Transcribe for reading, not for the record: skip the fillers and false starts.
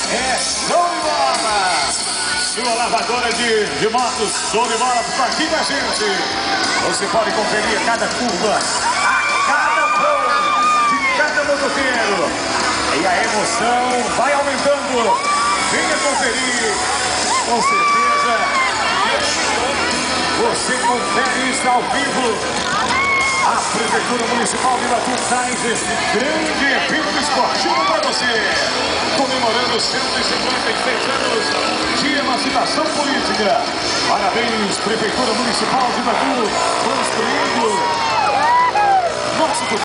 É show de bola! Sua lavadora de motos, show de bola, por aqui com a gente. Você pode conferir cada curva, a cada voo de cada motoqueiro. E a emoção vai aumentando. Venha conferir, com certeza. Você confere isso ao vivo. A Prefeitura Municipal de Iratu traz esse grande evento esportivo para você. Comemorando 156 anos de emancipação política. Parabéns, Prefeitura Municipal de Iratu, construindo nosso futuro.